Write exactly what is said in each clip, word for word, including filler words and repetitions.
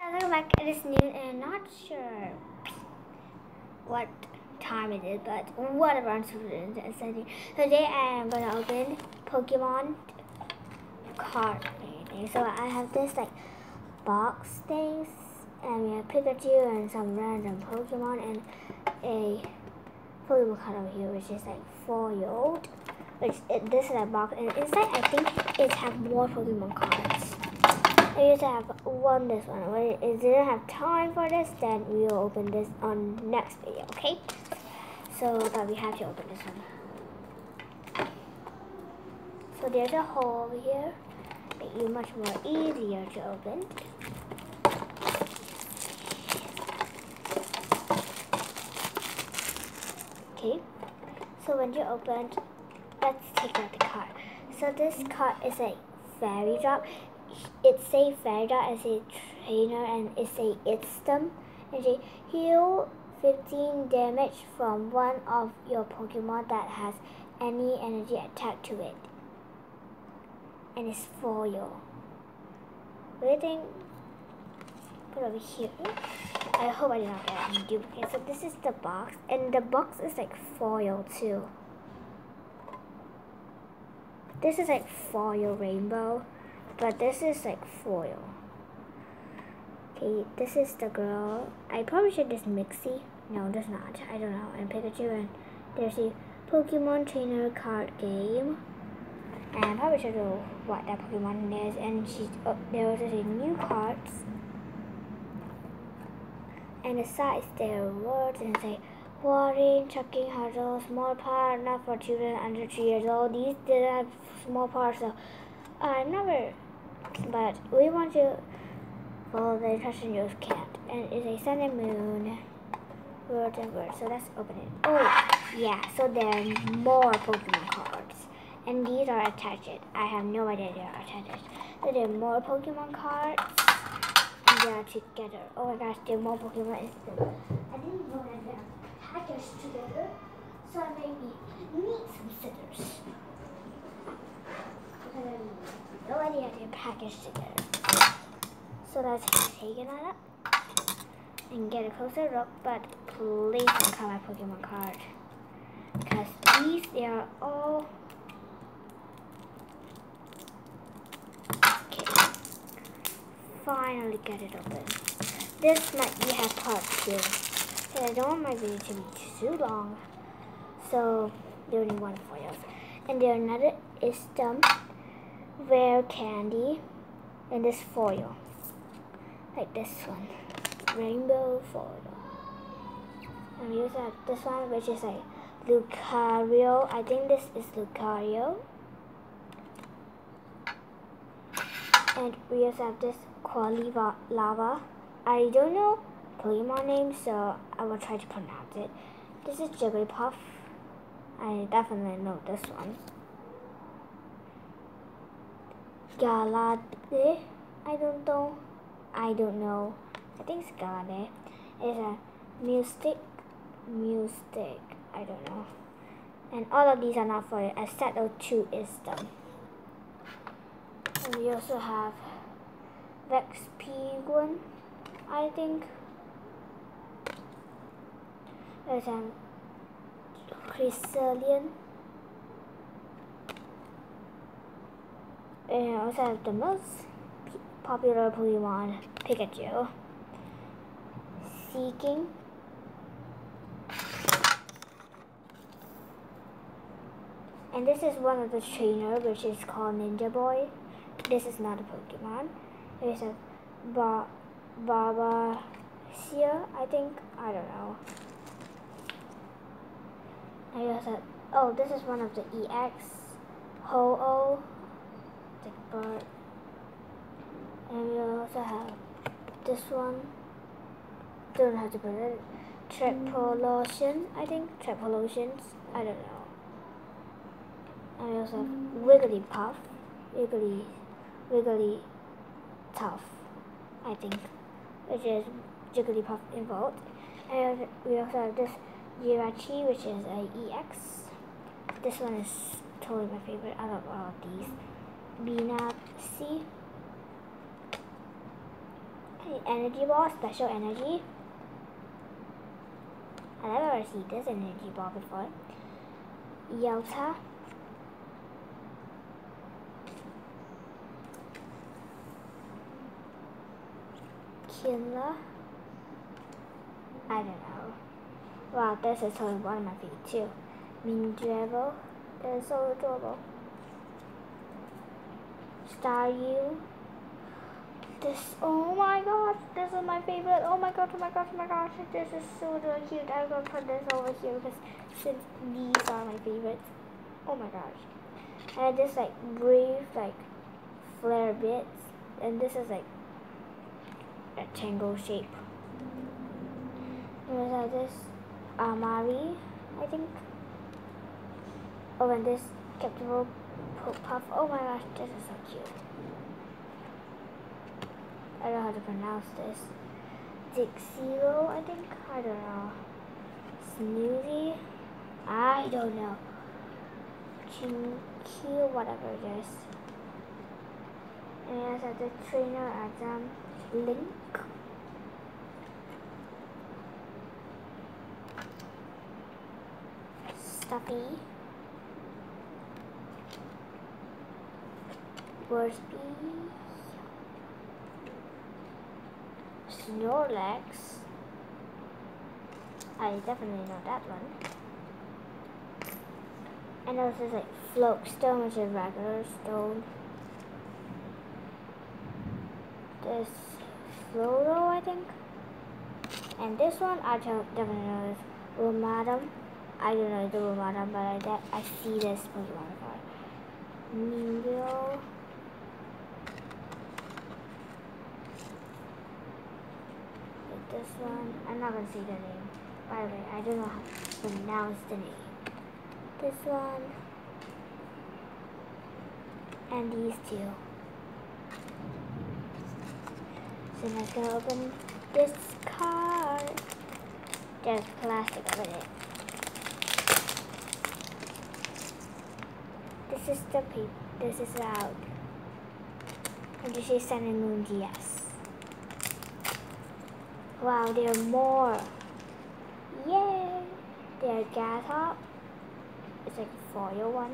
Welcome back. It is noon and I'm not sure what time it is, but whatever I'm doing. Today I am gonna open Pokemon card thing. So I have this like box things, and we have Pikachu and some random Pokemon and a Pokemon card over here, which is like foiled. Which it, this is a box, and inside I think it has more Pokemon cards. I used to have one this one. When it didn't have time for this, then we will open this on next video, okay? So that we have to open this one. So there's a hole over here, make you much more easier to open. Okay, so when you open, let's take out the card. So this card is a fairy drop. It's a fairy drop as a trainer, and it's a Itstem. And they heal fifteen damage from one of your Pokemon that has any energy attached to it. And it's foil. Waiting. Put over here. I hope I did not get any duplicate. So this is the box, and the box is like foil too. This is like foil rainbow, but this is like foil. Okay, this is the girl. I probably should just Mixie. No, there's not. I don't know. And Pikachu, and there's a Pokemon Trainer card game. And I probably should know what that Pokemon is. And she's oh, there's a new cards. And the sides there are words and say warning, chucking hurdles, small part, not for children under three years old. These didn't have small parts, so I never. But we want to follow the instructions, you can't. And it's a sun and moon, words and words. So let's open it. Oh, yeah. So there are more Pokemon cards, and these are attached. I have no idea they are attached. So there are more Pokemon cards. They are together. Oh my gosh, there are more Pokemon. I didn't know that they are packaged together, so I maybe need some scissors. No idea they're packaged together. So let's take it out and get a closer look, but please don't cut my Pokemon card, because these, they are all okay. Finally get it open. This might be have part two, and I don't want my video to be too long, so there only one for you. And there another Itstem, rare candy, and this foil, like this one, rainbow foil. And we also have this one, which is like Lucario. I think this is Lucario. And we also have this Quilava. I don't know Pokemon name, so I will try to pronounce it. This is Jigglypuff. I definitely know this one. Galade. I don't know. I don't know. I think it's Galade. It's a Mystic. Mystic. I don't know. And all of these are not for it, except those two is them. And we also have Vexpiguan, I think. There's a Cresselia. And I also have the most popular Pokemon, Pikachu. Seeking. And this is one of the trainer, which is called Ninja Boy. This is not a Pokemon. There's a ba Barbacia, I think. I don't know. I also, oh, this is one of the E X. Ho-Oh. The bird. And we also have this one. Don't have to put it. Trepolation, I think. Trepolations. I don't know. And we also have Wigglypuff. Wiggly. Wiggly Tough, I think. Which is Jigglypuff involved. And we also have this Jirachi, which is a E X. This one is totally my favorite out of all of these. Binaxi. energy ball, special energy. I never ever seen this energy ball before. Yelta. Killa. I don't know. Wow, this is totally one of my favorite too. Mindrevo. That is so adorable. Staryu. This, oh my gosh, this is my favorite. Oh my gosh, oh my gosh, oh my gosh. This is so really cute. I'm gonna put this over here because since these are my favorites. Oh my gosh. And this like brave like flare bits. And this is like a rectangle shape. And there's this Amari, I think. Oh, and this Captain Puff. Oh my gosh, this is so cute. I don't know how to pronounce this. Dixilo, I think. I don't know. Snoozy. I don't know. Q, whatever it is. And as the trainer exam Link. Stuffy. Worsby. Snorlax. I definitely know that one. And also like Floatstone, which is regular stone. This Floro, I think. And this one I don't definitely know is Romadam. I don't know the Romadam, but I de I see this Pokemon card. Ningyo. This one, I'm not gonna say the name. By the way, I don't know how to pronounce the name. This one, and these two. So I'm just gonna open this card. There's plastic over it. This is the paper. This is out. And this is Sun and Moon G S. Wow, there are more. Yay! There are Gatop. It's like a foil one.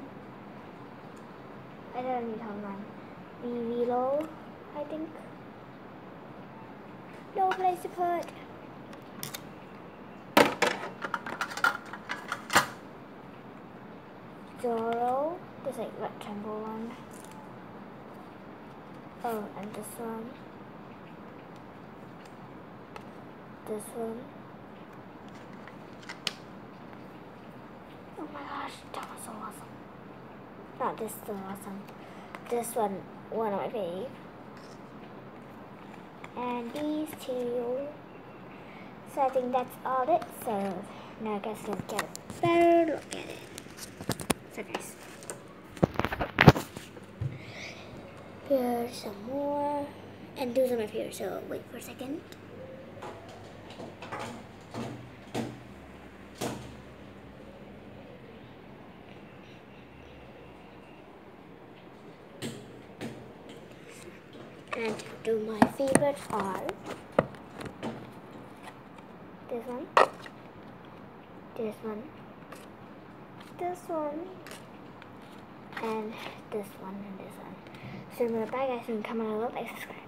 I don't need how one. Vivilo, I think. No place to put. Zoro. There's like rectangle one. Oh, and this one. This one. Oh my gosh, that was so awesome. Not this so awesome. This one, one of my faves. And these two. So I think that's all it. So now I guess let's get a better look at it. So guys, here's some more. And those are my favorites, so wait for a second. And do my favorites are this one, this one, this one, and this one, and this one. So remember, bye guys, and comment, like, subscribe.